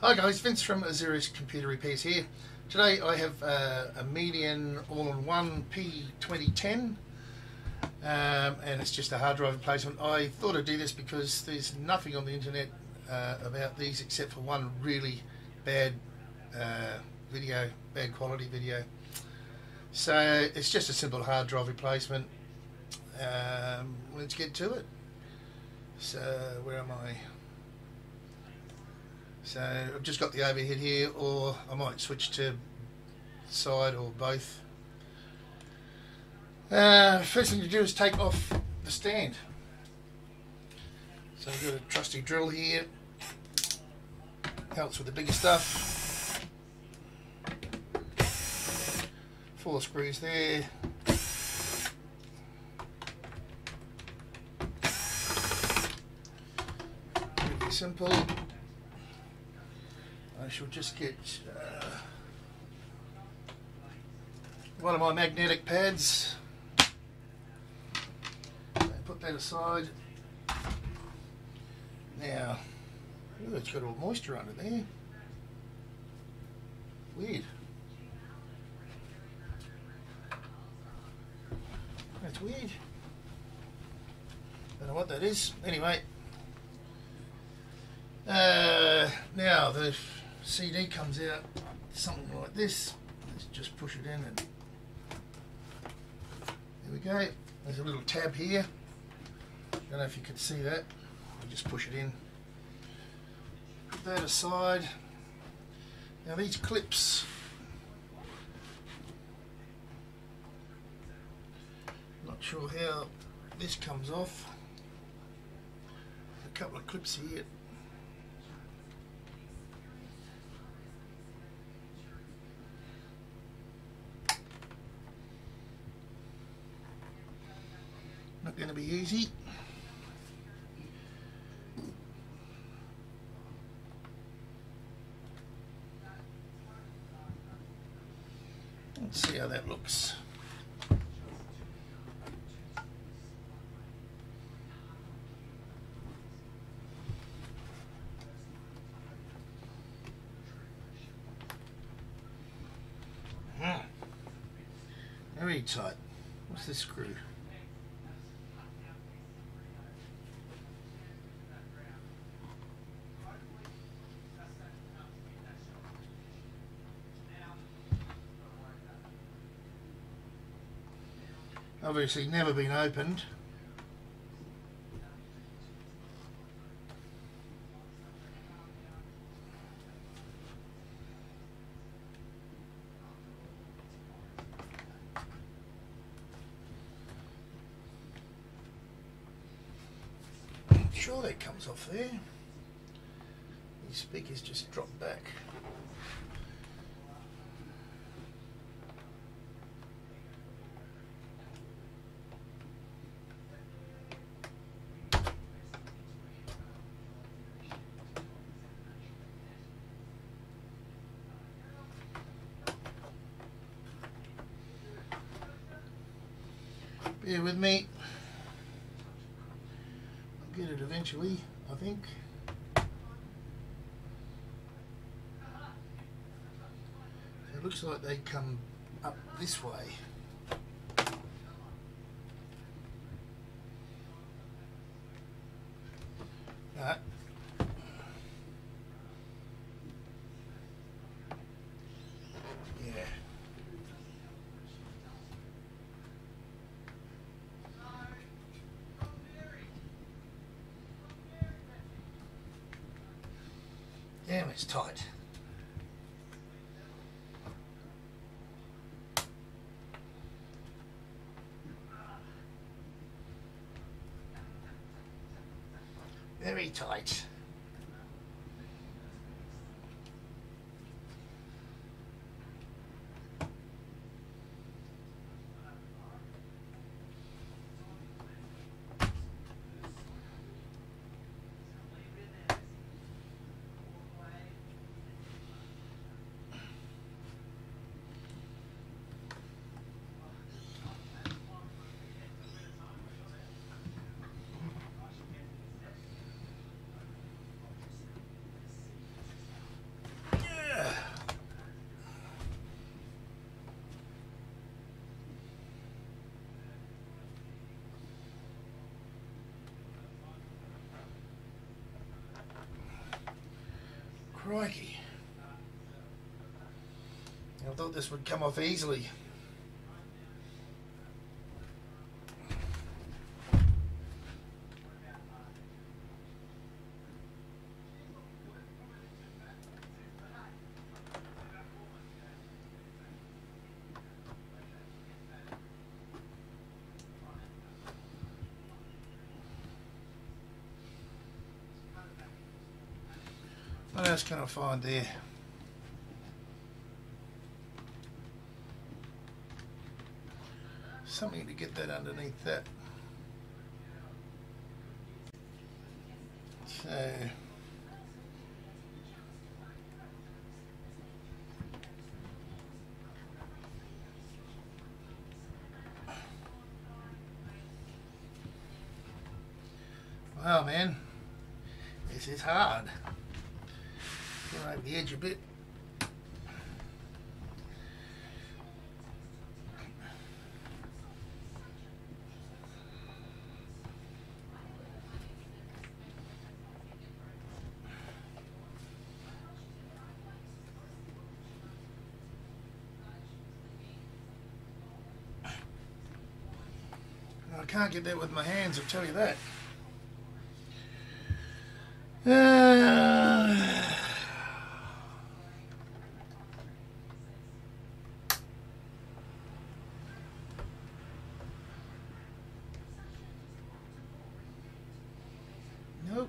Hi guys, Vince from Azura's Computer Repairs here. Today I have a Medion all-in-one P2010 and it's just a hard drive replacement. I thought I'd do this because there's nothing on the internet about these except for one really bad video, bad quality video. So it's just a simple hard drive replacement. Let's get to it. So where am I? So I've just got the overhead here, or I might switch to side or both. First thing to do is take off the stand. So I've got a trusty drill here, helps with the bigger stuff. 4 screws there. Pretty simple. I shall just get one of my magnetic pads, put that aside. Now, ooh, it's got all moisture under there. Weird. That's weird. Don't know what that is. Anyway, now the CD comes out something like this. Let's just push it in and there we go. There's a little tab here. Don't know if you can see that. I'll just push it in. Put that aside. Now these clips, not sure how this comes off. A couple of clips here. Not going to be easy. Let's see how that looks. Very tight. What's this screw? Obviously never been opened. I'm sure that comes off there. These speakers just drop back. Bear with me. I'll get it eventually, I think. It looks like they come up this way. That. Yeah. Damn, it's tight. Very tight. Crikey. I thought this would come off easily. What else can I find there? Something to get that underneath that. So wow, man, this is hard. Get over the edge a bit. I can't get that with my hands, I'll tell you that. Nope.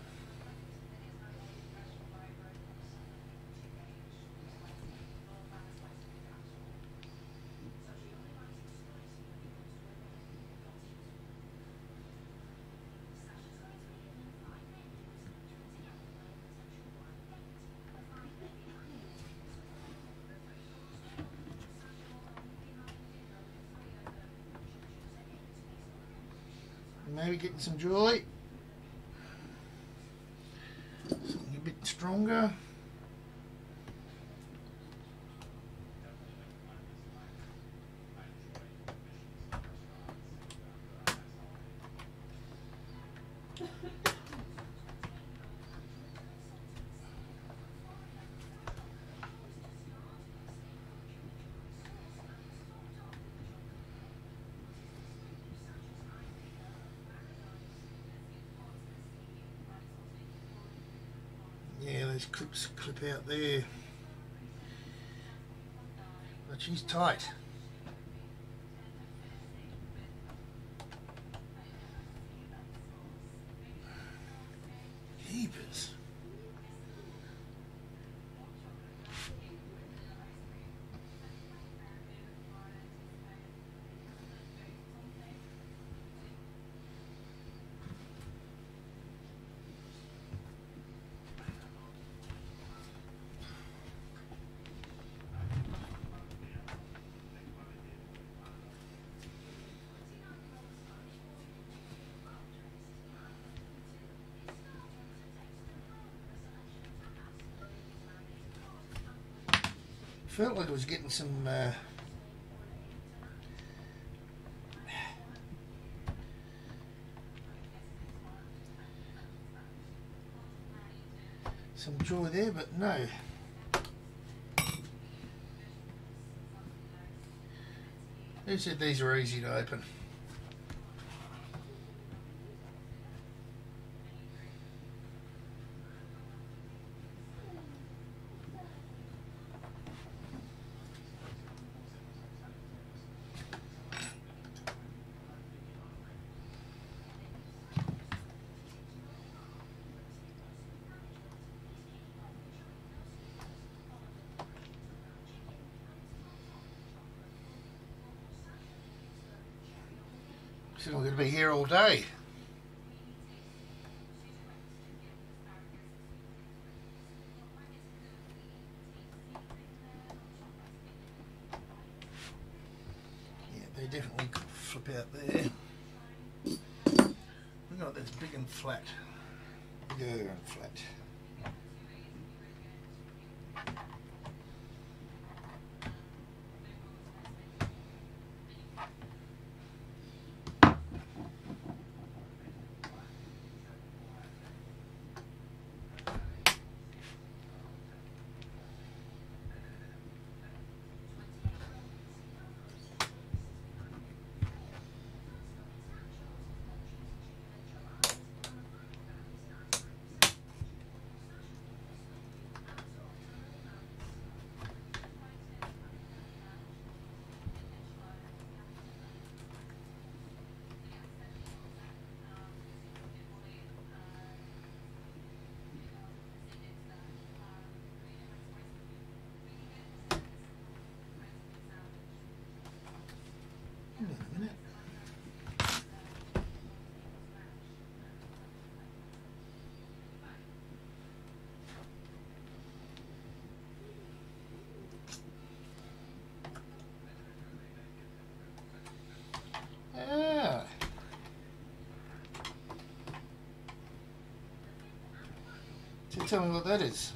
Maybe getting some joy. Something a bit stronger. Yeah, those clips clip out there, but she's tight. Heapers. Felt like I was getting some joy there, but no. Who said these are easy to open? So we're going to be here all day. Yeah, they definitely flip out there. Look at that's big and flat. Bigger and flat. You tell me what that is.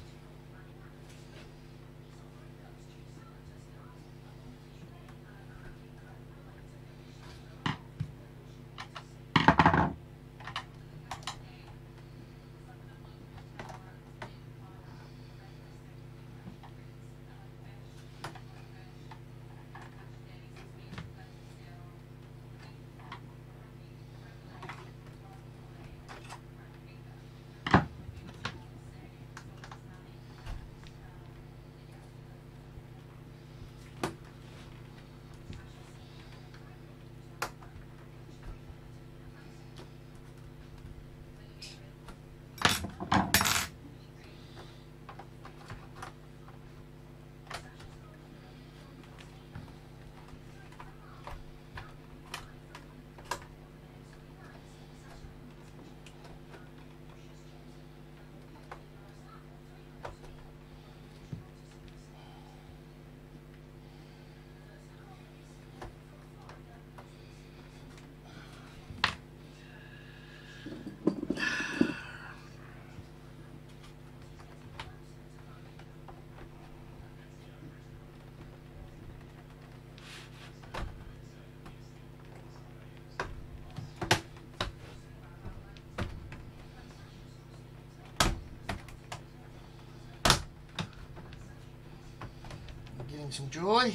Getting some joy.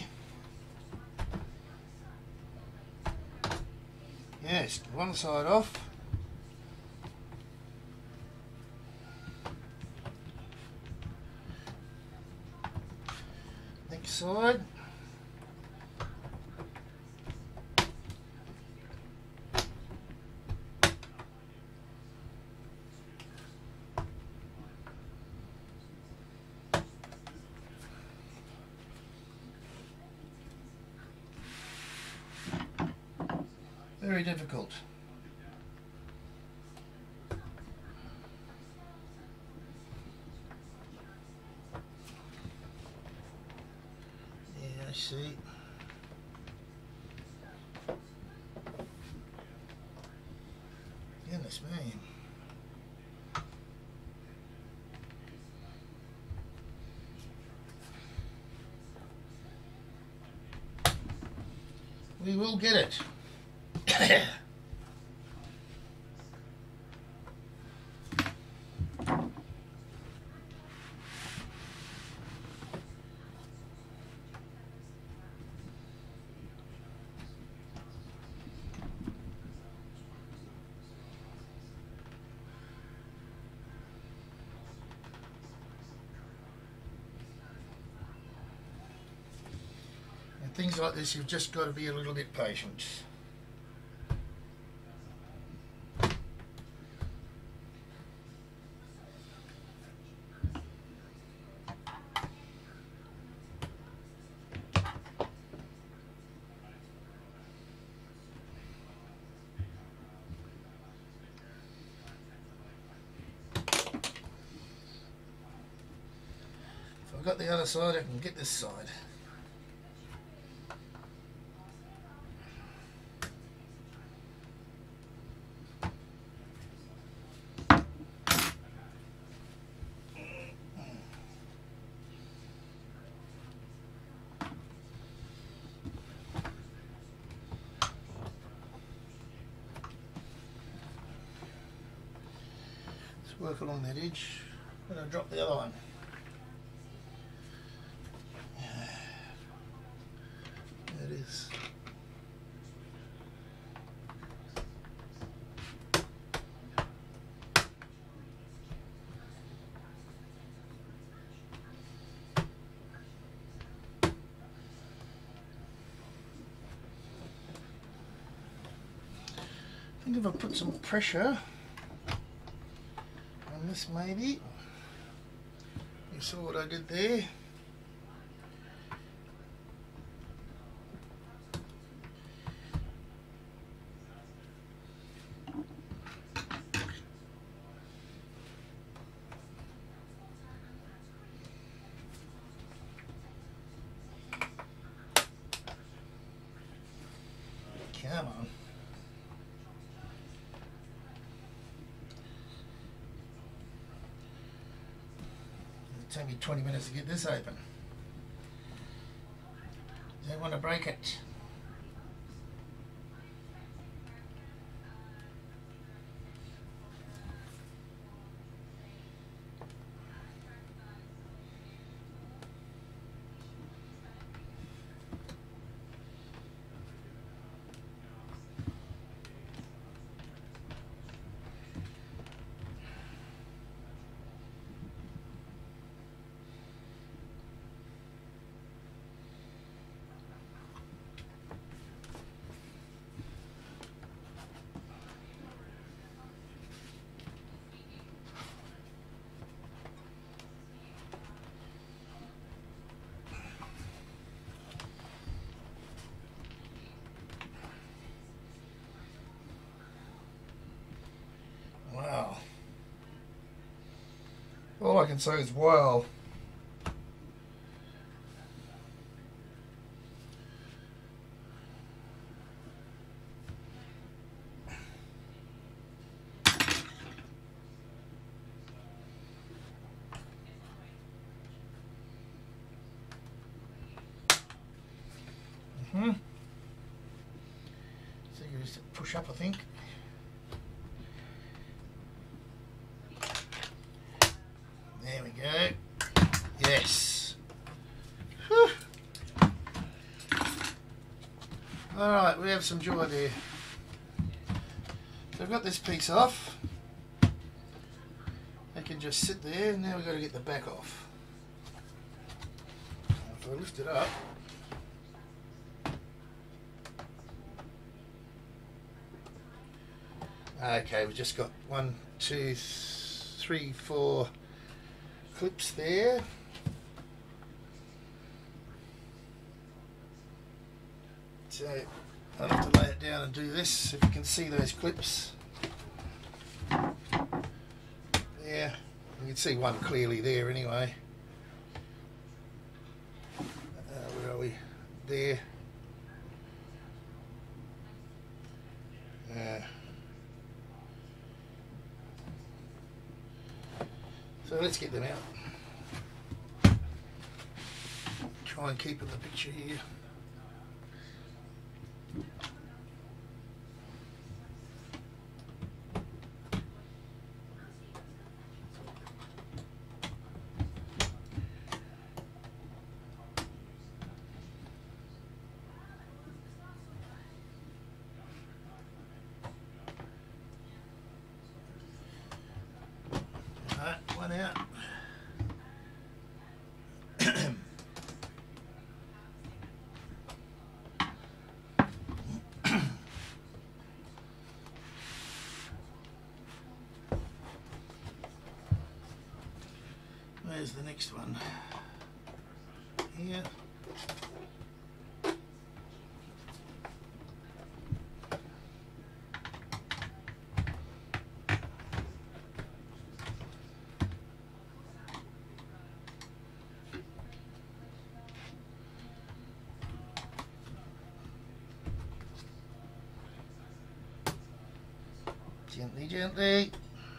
Yes, one side off. Next side. Very difficult. Yeah, I see. Goodness me. We will get it. And things like this, you've just got to be a little bit patient. I've got the other side, I can get this side. Let's work along that edge. I'm going to drop the other one. There it is. I think if I put some pressure on this, maybe. You saw what I did there. Come on. Take me 20 minutes to get this open. Don't want to break it. Wow. All I can say is wow. So you just push up, I think. There we go. Yes. Whew. Alright, we have some joy there. So I've got this piece off. It can just sit there. Now we've got to get the back off. If I lift it up, okay, we've just got 1, 2, 3, 4 clips there. So I'll have to lay it down and do this, if you can see those clips. There, you can see one clearly there anyway. Where are we? There. So let's get them out. Try and keep in the picture here. One out. Where's the next one? Here. Gently, gently.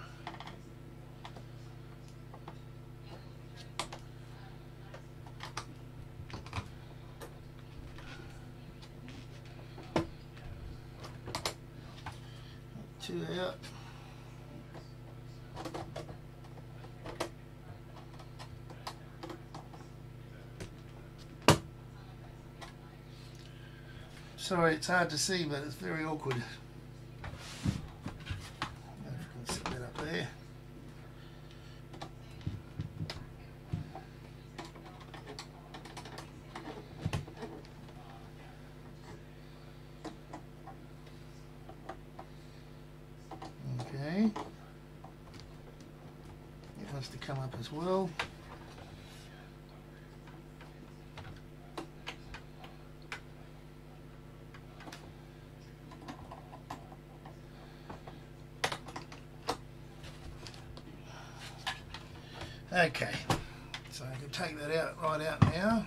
Two out. Sorry, it's hard to see, but it's very awkward. Set that up there. Okay. It wants to come up as well. Okay, so I can take that out right out now.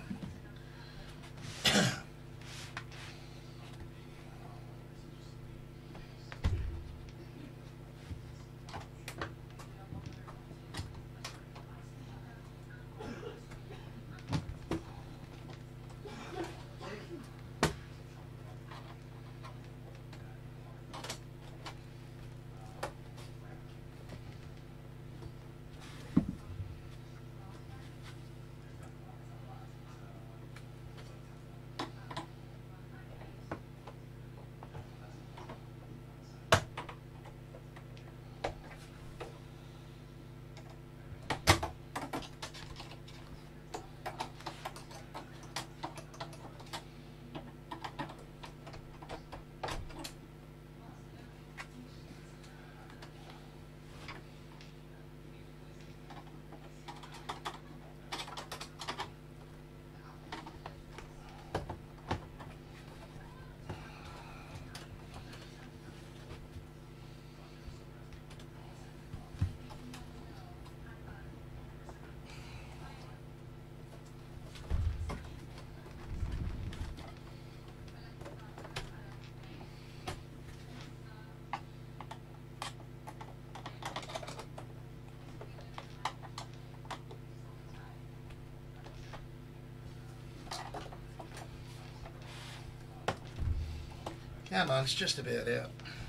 Come on, it's just about out.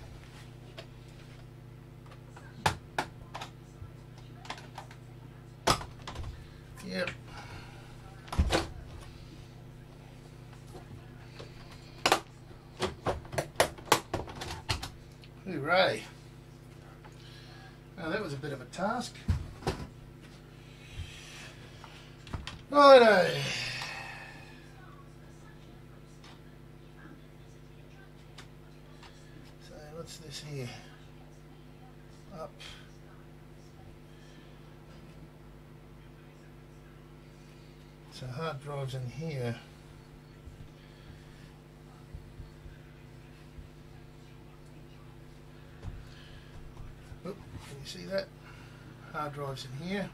Yep. Hooray. Now that was a bit of a task. Righto. So what's this here? Up. So hard drives in here. Oh, can you see that? Hard drives in here.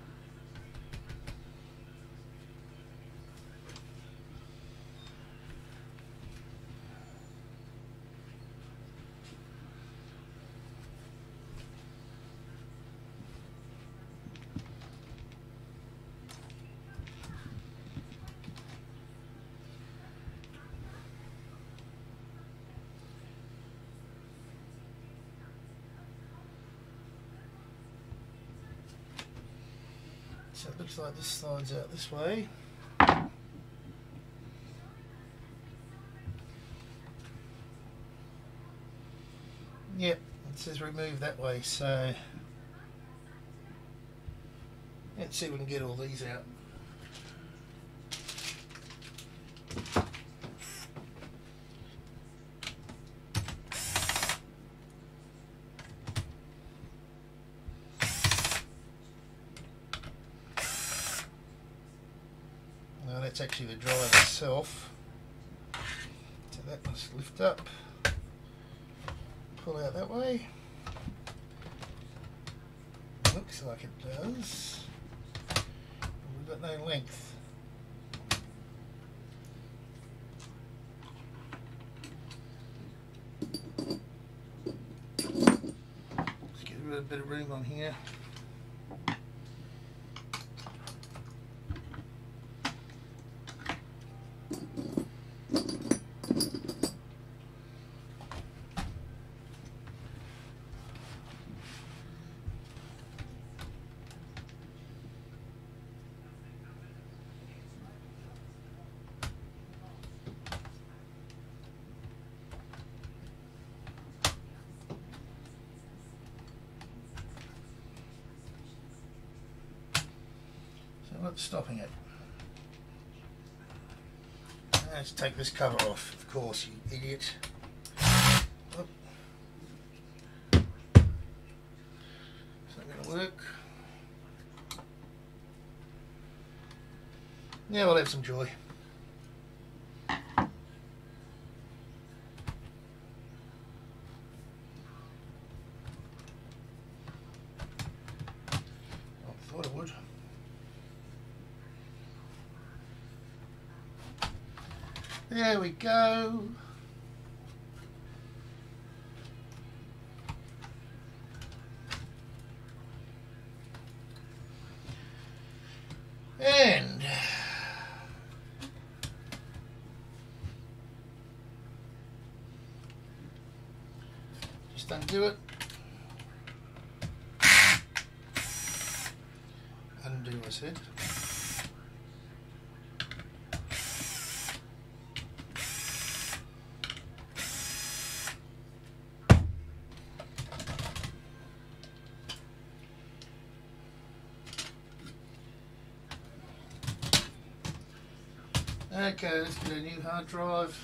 So it looks like this slides out this way. Yep, it says remove that way, so let's see if we can get all these out. That's actually the drive itself, so that must lift up, pull out that way. Looks like it does. We've got no length. Let's get a bit of room on here. What's stopping it? Let's take this cover off, of course, you idiot. Oh. Is that going to work? Yeah, we'll have some joy. I thought it would. There we go. And just undo it. Undo, I said. Okay, let's get a new hard drive.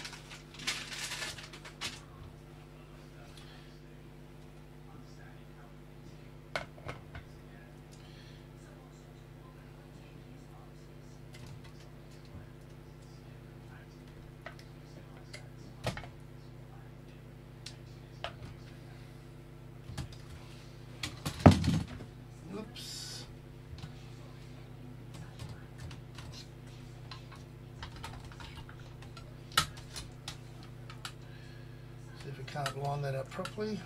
Oops. If we can't line that up properly.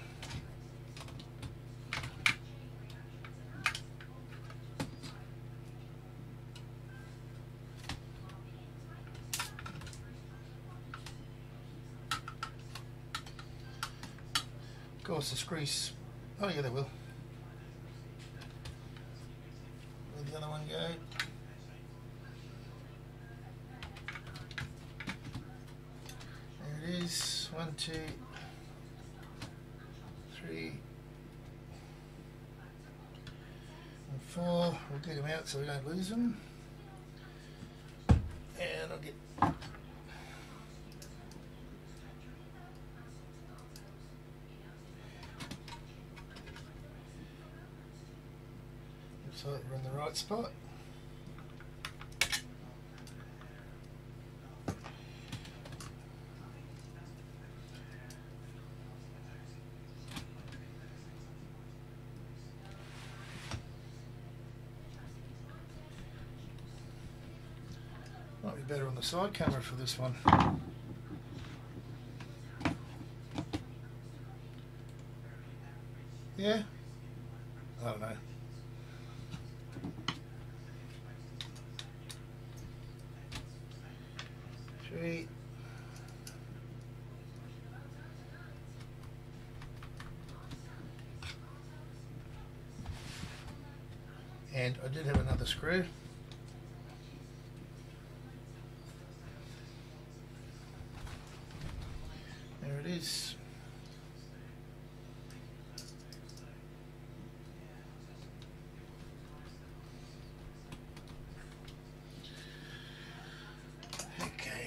Of course the screws, oh yeah they will. Where'd the other one go? There it is, 1, 2, 3 and 4. We'll get them out so we don't lose them. And I'll get looks like we're in the right spot. Might be better on the side camera for this one. Yeah? I don't know. Three. And I did have another screw. There it is. Okay.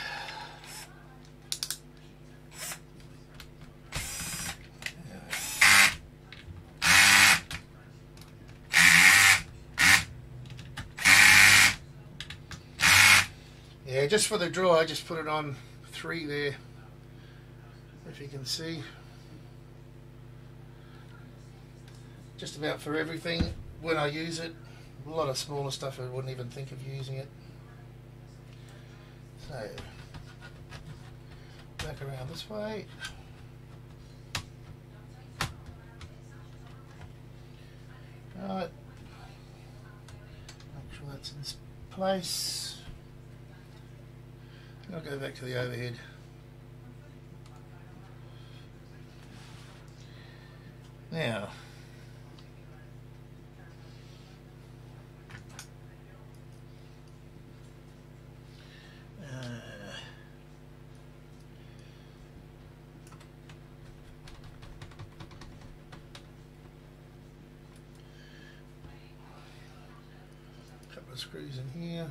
Yeah, just for the draw, I just put it on 3 there. If you can see, just about for everything when I use it. A lot of smaller stuff I wouldn't even think of using it. So back around this way. Right, make sure that's in place. I'll go back to the overhead. Now, a couple of screws in here.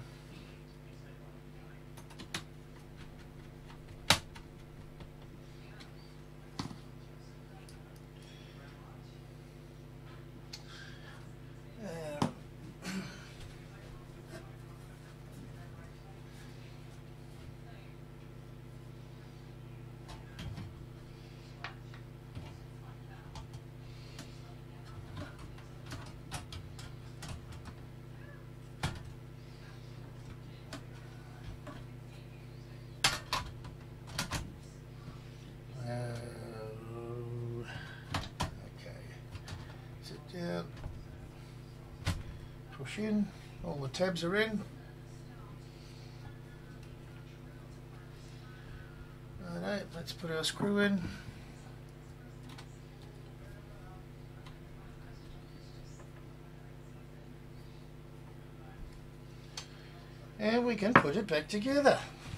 Down, push in, all the tabs are in. Alright, let's put our screw in. And we can put it back together.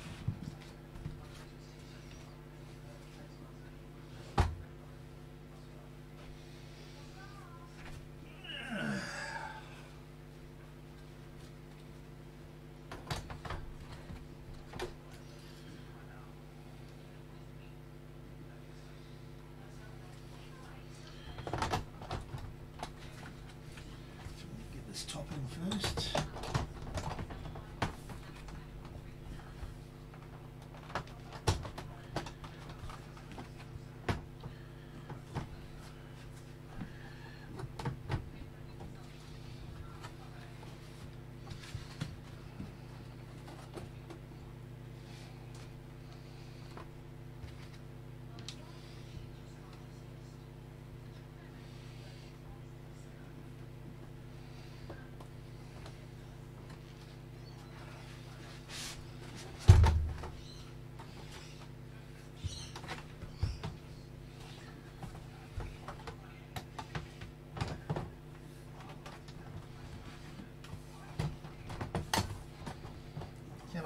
Top in first.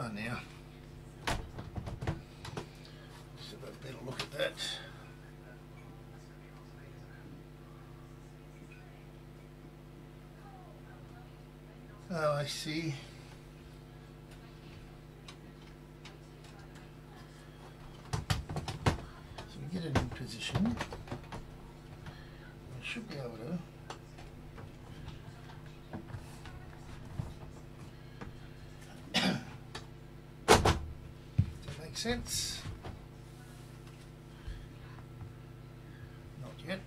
on now. Let's have a better look at that. Oh, I see. So we get it in position. I should be able to. Does that make sense? Not yet.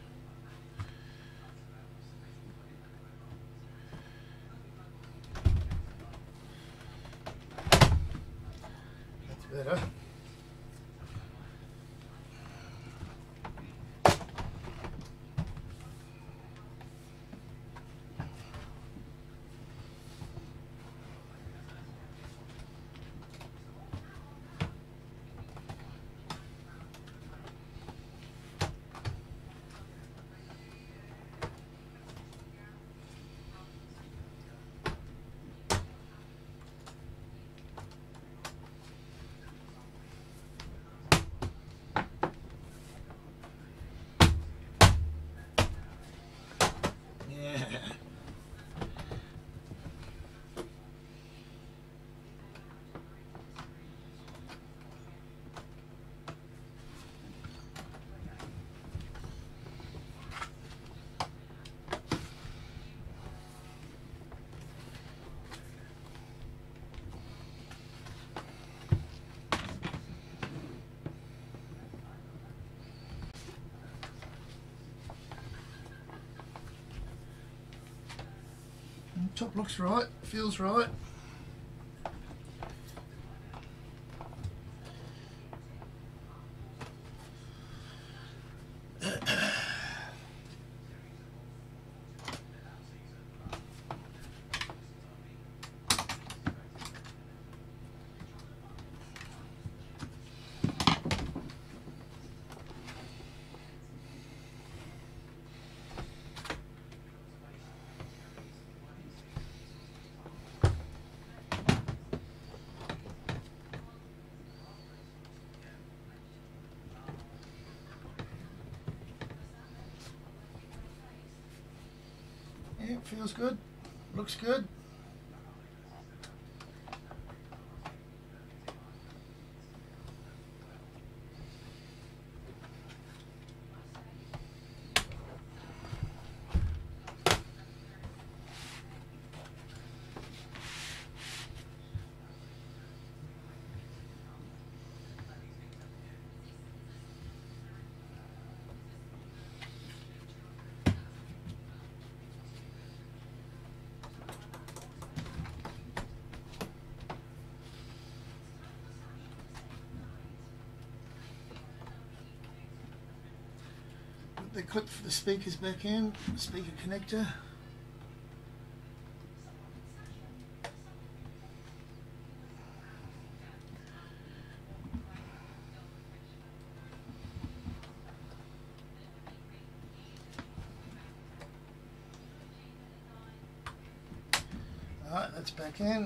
That's better. Top looks right, feels right. Yeah, feels good, looks good. The clip for the speakers back in, speaker connector. Alright, that's back in.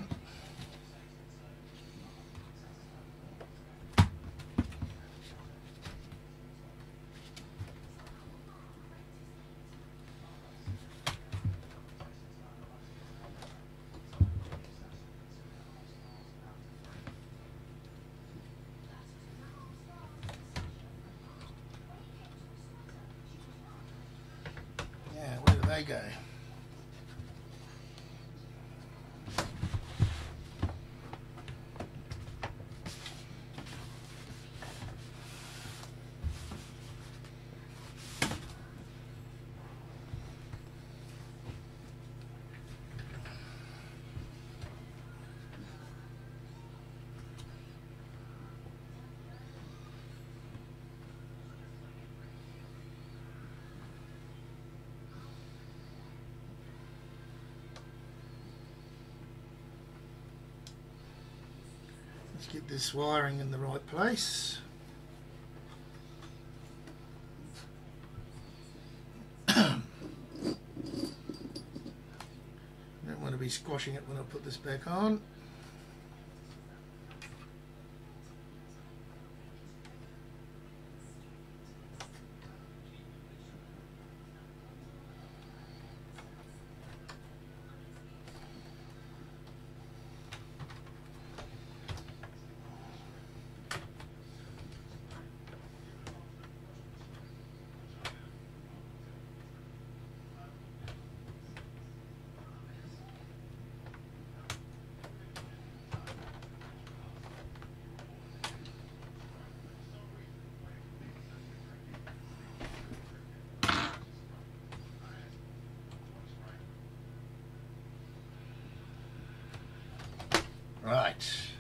Where do they go? Let's get this wiring in the right place. Don't want to be squashing it when I put this back on. Right.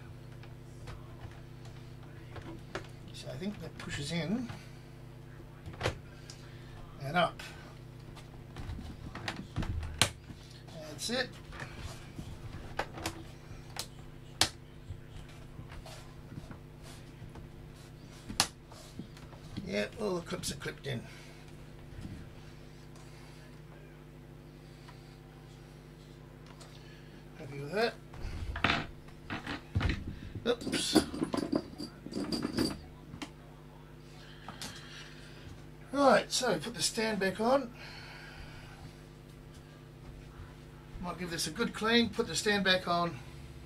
So I think that pushes in and up. That's it. Yeah, all the clips are clipped in. Happy with that. Oops. Right, so put the stand back on. Might give this a good clean, put the stand back on.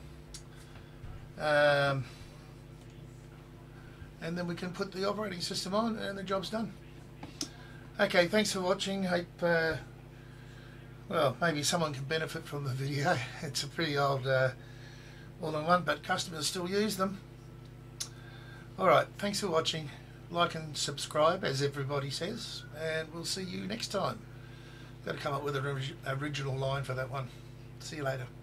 And then we can put the operating system on and the job's done. Okay, thanks for watching. Hope, well, maybe someone can benefit from the video. It's a pretty old all-in-one, but customers still use them. Alright, thanks for watching. Like and subscribe, as everybody says, and we'll see you next time. Got to come up with an original line for that one. See you later.